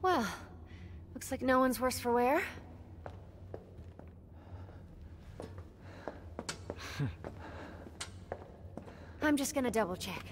Well, looks like no one's worse for wear. I'm just gonna double check.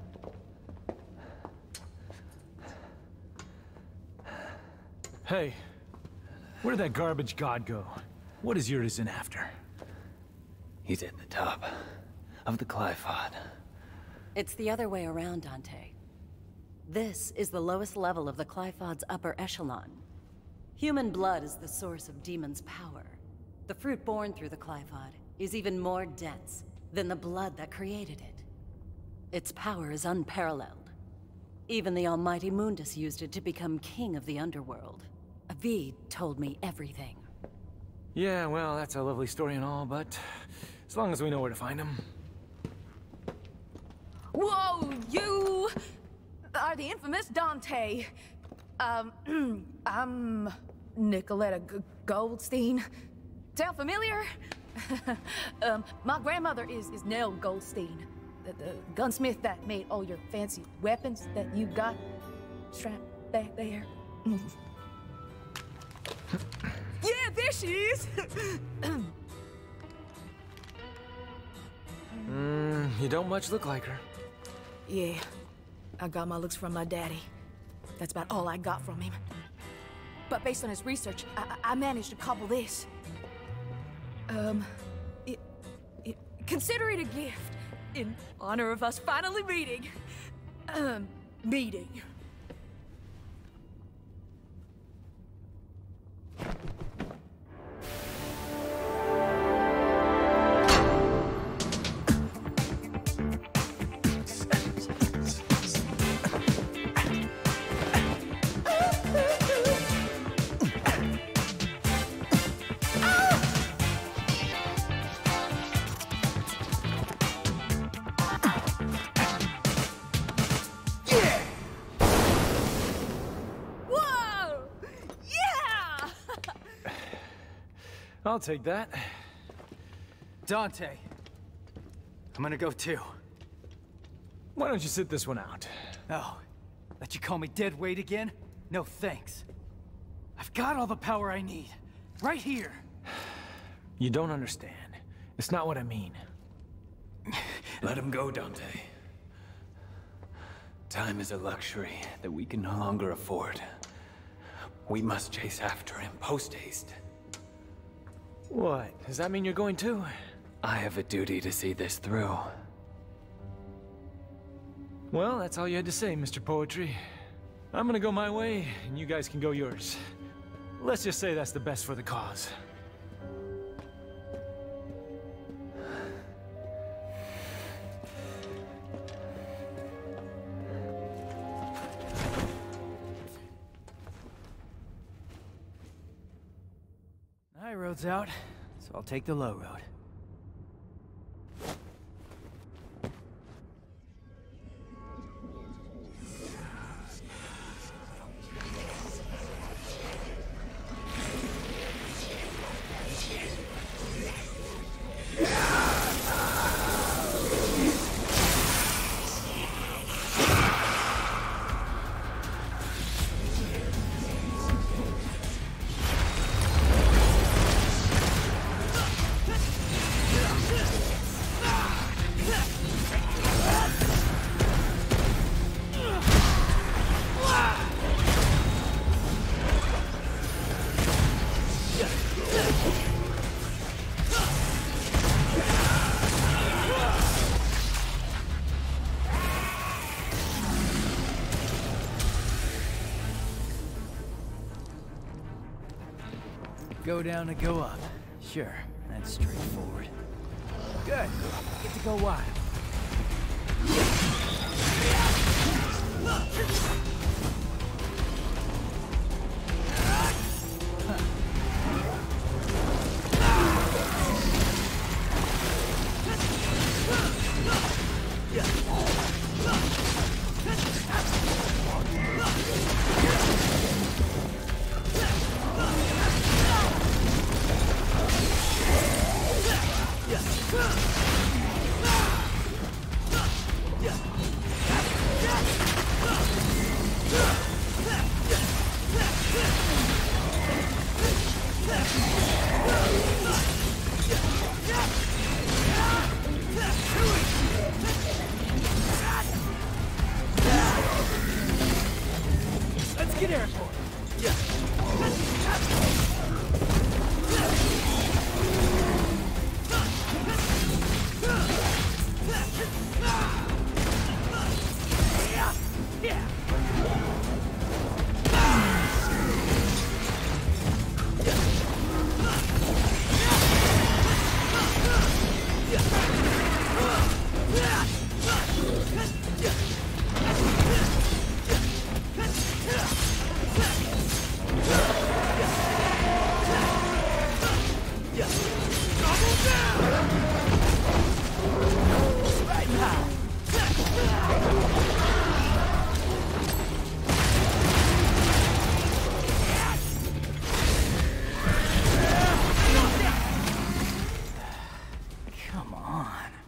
Hey, where did that garbage god go? What is Urizen after? He's at the top of the Qliphoth. It's the other way around, Dante. This is the lowest level of the Qliphod's upper echelon. Human blood is the source of demons' power. The fruit born through the Qliphod is even more dense than the blood that created it. Its power is unparalleled. Even the almighty Mundus used it to become king of the underworld. Avid told me everything. Yeah, well, that's a lovely story and all, but as long as we know where to find him. Whoa, you are the infamous Dante. I'm Nicoletta Goldstein. Sound familiar? My grandmother is Nell Goldstein, the gunsmith that made all your fancy weapons that you got strapped back there. Yeah, there she is! You don't much look like her. Yeah, I got my looks from my daddy. That's about all I got from him. But based on his research, I managed to cobble this. Consider it a gift in honor of us finally meeting. Meeting. I'll take that. Dante, I'm gonna go too. Why don't you sit this one out? Oh, let you call me dead weight again? No thanks. I've got all the power I need, right here. You don't understand. It's not what I mean. Let him go, Dante. Time is a luxury that we can no longer afford. We must chase after him post-haste. What? Does that mean you're going too? I have a duty to see this through. Well, that's all you had to say, Mr. Poetry. I'm gonna go my way, and you guys can go yours. Let's just say that's the best for the cause. High road's out, so I'll take the low road. Go down to go up. Sure, that's straightforward. Good. Get to go wild. Get airborne! Come on.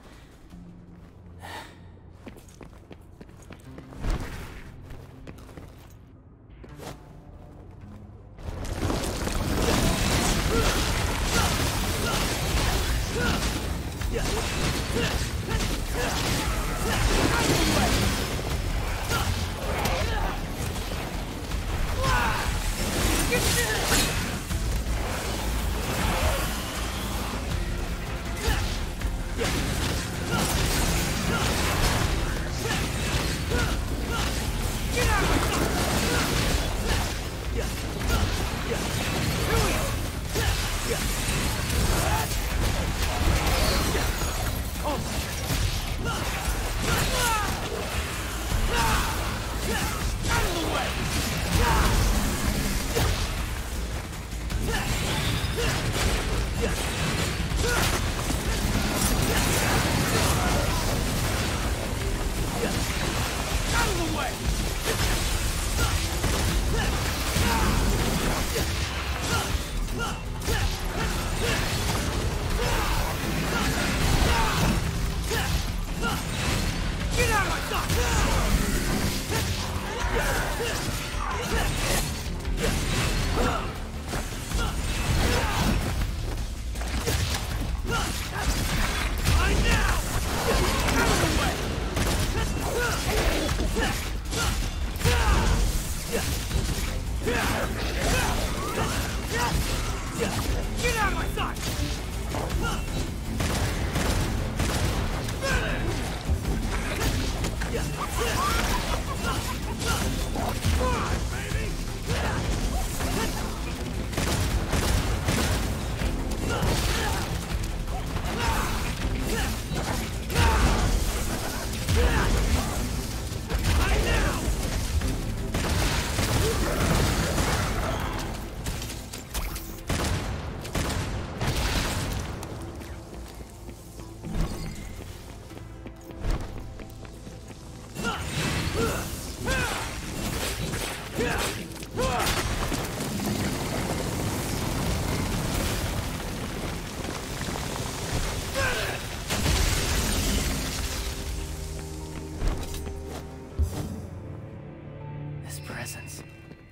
Presence.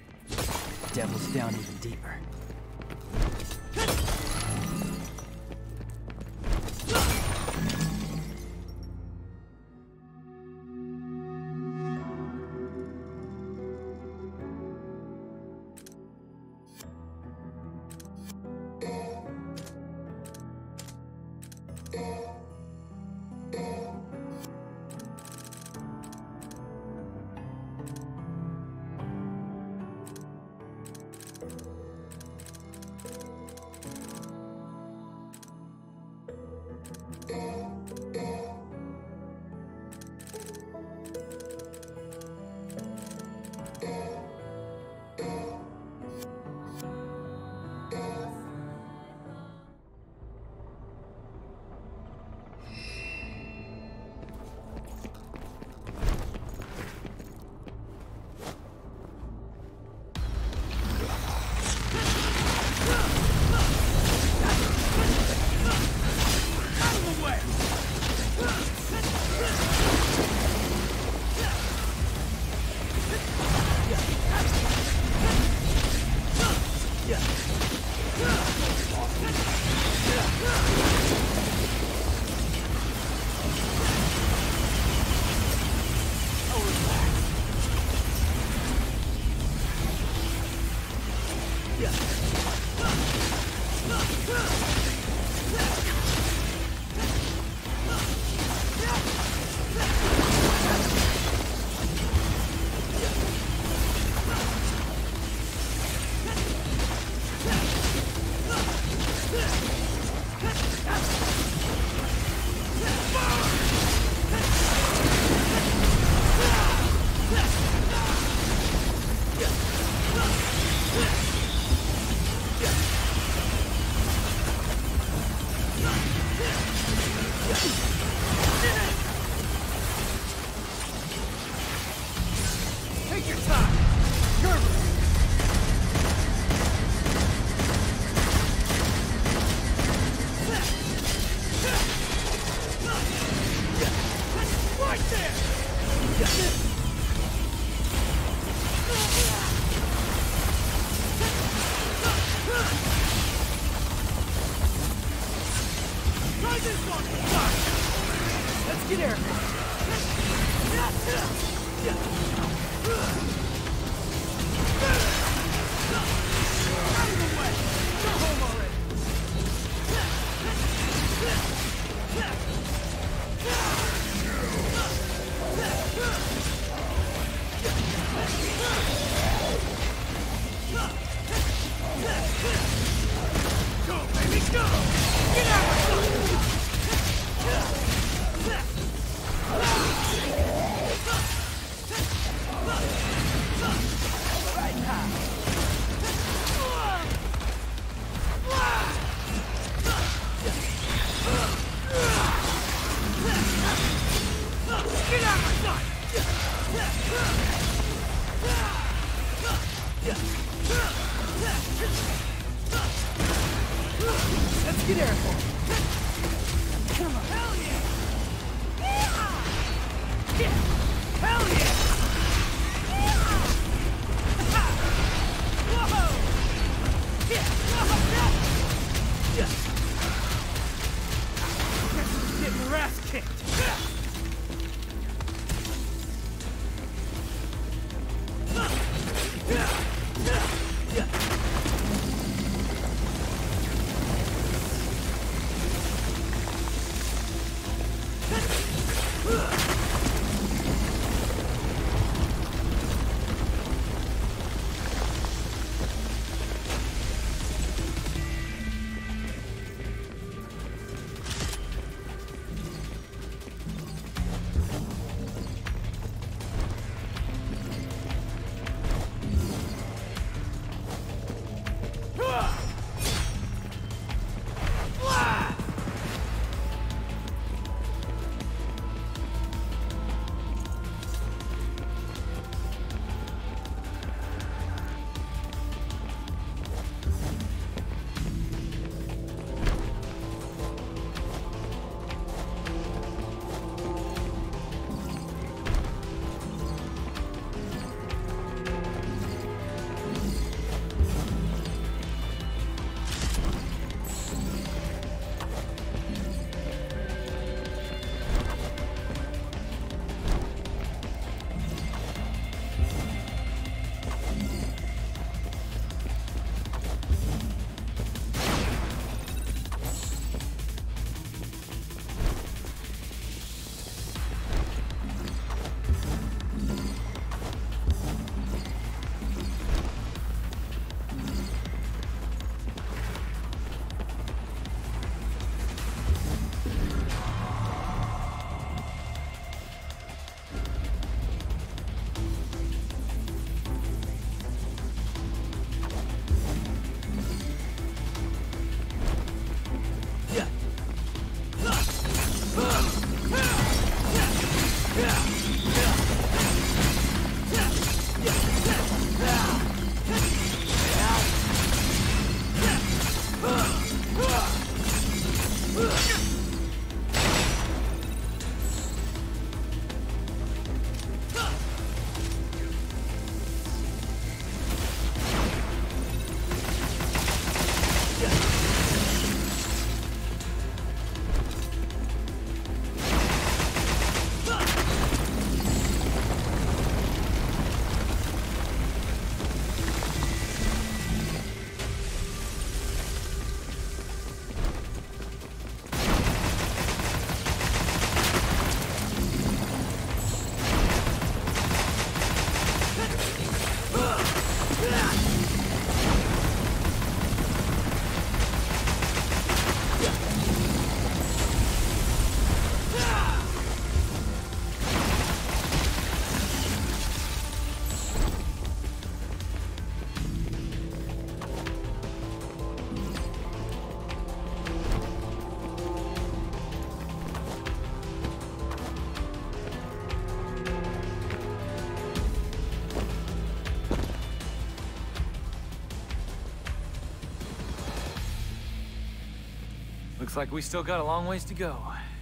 Devil's down even deeper. Take your time! Gerber! Right there! Try this one! Let's get Eric! Out of the way! Go home already! Go, baby, go! Get out of right now! Get out of my sight! Let's get airborne! Come on! Hell yeah! Yeah! Hell yeah! Whoa! Yeah! Yeah! Getting your ass kicked! Looks like we still got a long ways to go.